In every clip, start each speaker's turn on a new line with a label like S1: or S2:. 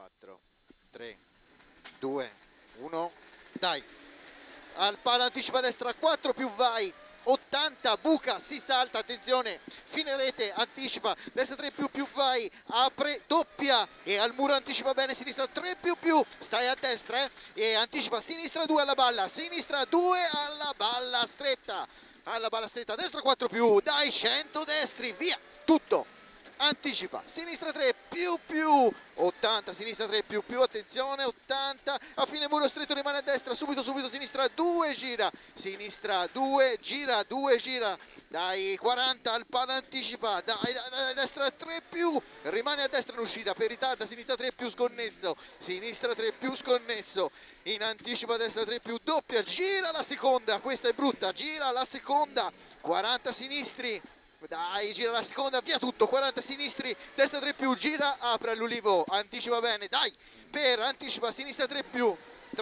S1: 4, 3, 2, 1, dai. Al palo anticipa a destra, 4 più vai, 80, buca, si salta, attenzione, fine rete, anticipa, destra 3 più vai, apre, doppia e al muro anticipa bene, sinistra 3 più, stai a destra e anticipa, sinistra 2 alla balla, sinistra 2 alla balla stretta, destra 4 più, dai 100 destri, via, tutto. Anticipa, sinistra 3 più, 80, sinistra 3 più, attenzione, 80, a fine muro stretto rimane a destra, subito, sinistra 2, gira, sinistra 2, gira, dai 40 al palo anticipa, dai, destra 3 più, rimane a destra in uscita, per ritarda, sinistra 3 più sconnesso, sinistra 3 più sconnesso, in anticipa destra 3 più, doppia, gira la seconda, questa è brutta, gira la seconda, 40 sinistri, dai, gira la seconda, via tutto, 40 sinistri, destra 3 più, gira, apre all'ulivo, anticipa bene, dai, per, anticipa, sinistra 3 più,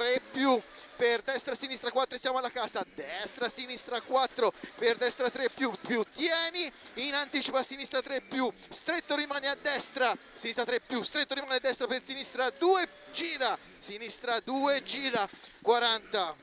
S1: per destra, sinistra 4, siamo alla cassa, destra, sinistra 4, per destra 3 più, tieni, in anticipa, sinistra 3 più, stretto rimane a destra, sinistra 3 più, stretto rimane a destra, per sinistra 2, gira, sinistra 2, gira, 40.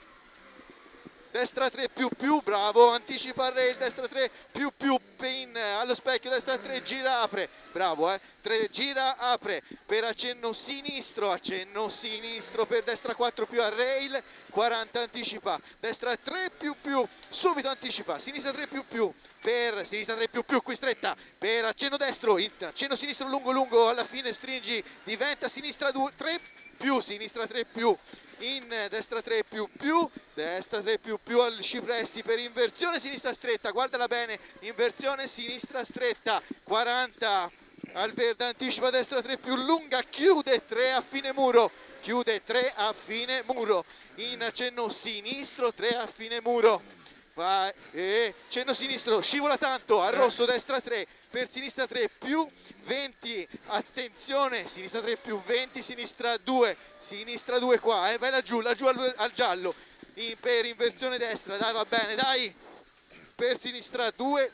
S1: Destra 3 più, bravo, anticipa il rail, destra 3 più, pin allo specchio, destra 3, gira, apre, bravo 3, gira, apre, per accenno sinistro, per destra 4 più al rail, 40 anticipa, destra 3 più, subito anticipa, sinistra 3 più, per sinistra 3 più, qui stretta, per accenno destro, accenno sinistro lungo, alla fine stringi, diventa sinistra 2, 3 più, sinistra 3 più, in destra 3 più, destra 3 più al cipressi per inversione sinistra stretta, guardala bene, inversione sinistra stretta, 40 al verde anticipa destra 3 più lunga, chiude 3 a fine muro, in accenno sinistro 3 a fine muro, vai, cenno sinistro, scivola tanto, al rosso destra 3, per sinistra 3 più 20, attenzione, sinistra 3 più 20, sinistra 2 qua, vai laggiù al giallo, per inversione destra, dai va bene, dai, per sinistra 2,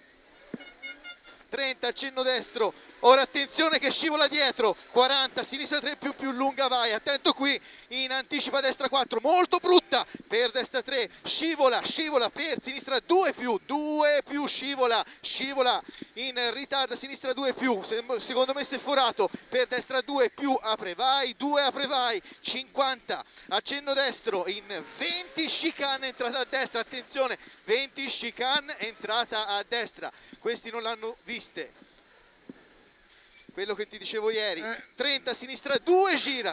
S1: 30, accenno destro, ora attenzione che scivola dietro, 40, sinistra 3 più lunga, vai, attento qui, in anticipa destra 4, molto brutta, per destra 3, scivola, per sinistra 2 più, scivola, in ritarda, sinistra 2 più, secondo me si è forato, per destra 2 più, apre, vai, 2, apre, vai, 50, accenno destro, in 20, chicane, entrata a destra, attenzione, 20, chicane, entrata a destra, questi non l'hanno viste, quello che ti dicevo ieri, 30, sinistra 2 gira,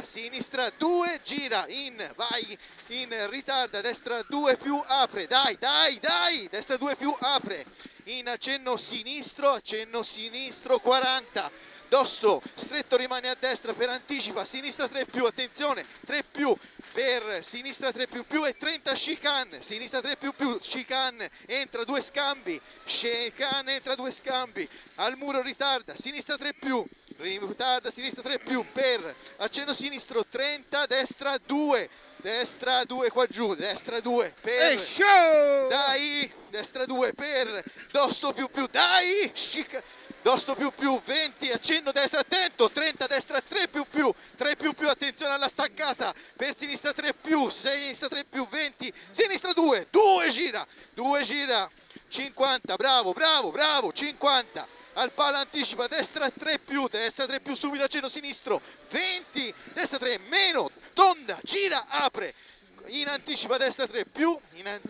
S1: vai, in ritarda, destra 2 più, apre, dai, destra 2 più, apre, in accenno sinistro, 40, dosso, stretto rimane a destra, per anticipa, sinistra 3 più, attenzione, 3 più, per sinistra 3 più e 30 chicane, sinistra 3 più, chicane, entra 2 scambi, chicane, entra 2 scambi, al muro ritarda, sinistra 3 più, ritarda, sinistra 3 più, per accenno sinistro 30, destra 2 qua giù, destra 2 per, dai, destra 2 per, dosso più, dai, dosso più, 20, accenno destra, attento, 30, destra 3 più, attenzione alla staccata, per sinistra 3 più, 20, sinistra 2 gira, 50, bravo, 50, al palo anticipa, destra 3 più, subito accenno sinistro, 20, destra 3 meno, tonda, gira, apre, in anticipa destra 3 più,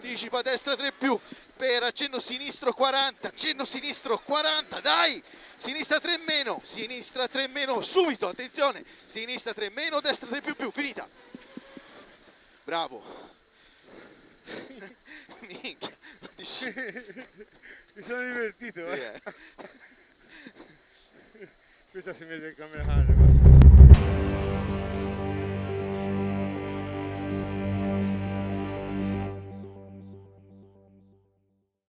S1: per accenno sinistro 40, dai, sinistra 3 meno, subito, attenzione, sinistra 3 meno, destra 3 più, finita, bravo, minchia,
S2: mi sono divertito,
S1: sì,
S2: Questa si vede il cameraman.